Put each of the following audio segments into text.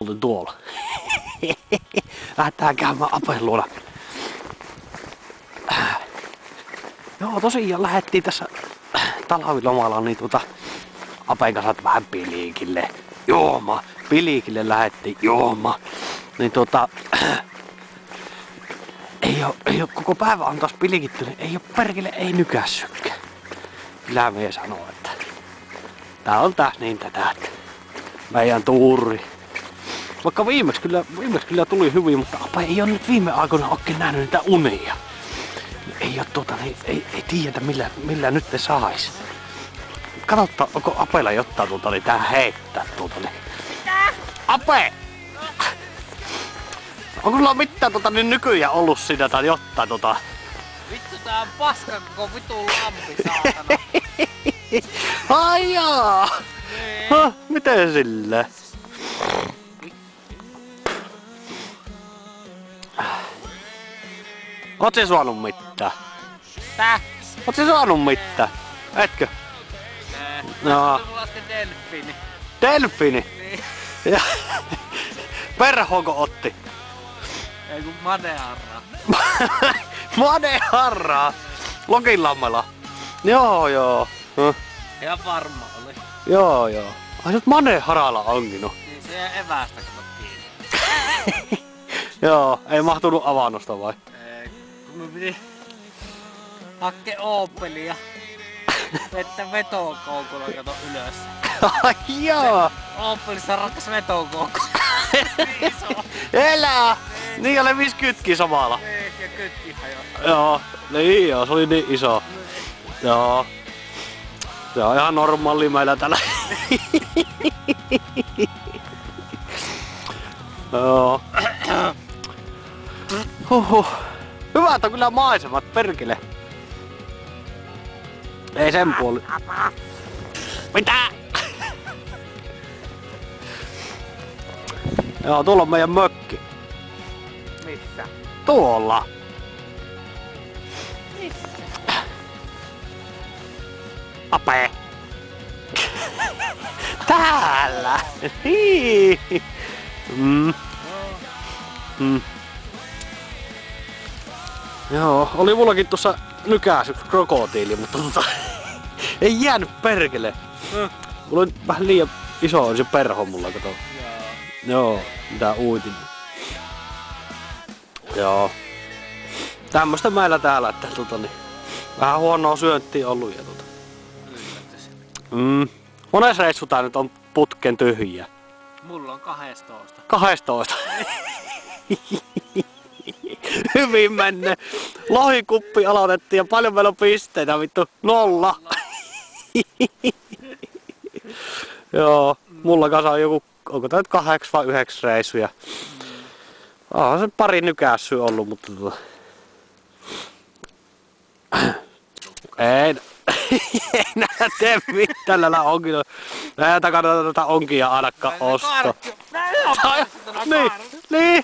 muuten tuolla. Lähdetään käymään Apen luona. Joo, tosiaan lähdettiin tässä talvilomalla niin Apen kanssa vähän piliikille. Jooma, piliikille lähdettiin, jooma. Niin ei oo koko päivä on taas pilikitty, niin ei oo perkele, ei nykässykään. Kyllä me sanoo, että tää on taas niin tätä, että meidän tuuri. Vaikka viimeksi kyllä tuli hyvin, mutta Ape ei oo nyt viime aikoina oikein nähnyt niitä unia. Ei oo ei tiedetä millä nyt te sais. Katsotaan, onko Apella jotain niin tää heittää niin. Mitä? Ape! Onko sulla mitään niin nykyään ollut siinä tai jotain Vittu tää on paska koko vitun lampi, saatana. Ai jaa! Nee. Miten sille? Oot sä saanut mitään? Tää? Oot sä saanut mitään? Etkö? No. Mulla on sitten delfiini. Delfiini? Niin. Ja perhoonko otti? Ei kun madeharraa. Madeharraa? Lokinlammella? Joo. Ihan varma oli. Joo. Ai nyt madeharalla onkin no. Niin se evästä kato kiinni. Joo, ei mahtunut avannosta vai? Ei, kun me piti hakkea Opelia. Vettä vetokoukulla kato ylös. Ai jaa! Opelissa rakkas vetokoukulla. Iso. Elää! Niin oli 50 samalla. Niin, ja kytki hajosi. Joo, niin joo, se oli niin iso. Joo. Se on ihan normaali meillä tällä. Joo. Hyvät on kyllä maisemat, perkele. Ei sen puoli. Mitä? Joo, tuolla on meidän mökki. Missä? Tuolla. Missä? Ape. Täällä. Joo, oli mullakin tuossa nykäs yksi krokotiili, mutta ei jäänyt perkele. Mulla on vähän liian iso on se perho mulla, kato. Joo, mitä uitin. Joo. Tämmöstä meillä täällä, että vähän huonoa syöntiä ollut ja Mones reissu tää nyt on putken tyhjiä? Mulla on 12. 12. Hyvin menne. Lohikuppi aloitettiin ja paljon meillä on pisteitä, vittu 0. Joo, mulla kanssa on joku, onko tää nyt 8 vai 9 reissuja. Onhan se pari nykässyä ollut, mutta ei nää tee mitään näillä onkilla. Näitä kannata tätä onkia ainakaan ostaa. Niin.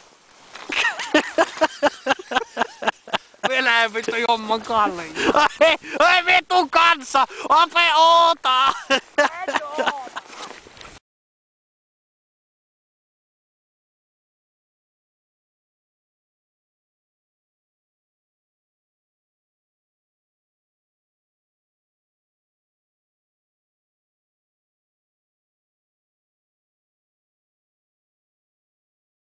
Vielä ei vittu jomman kalliin. Ei vittu kanssa! Ape oota!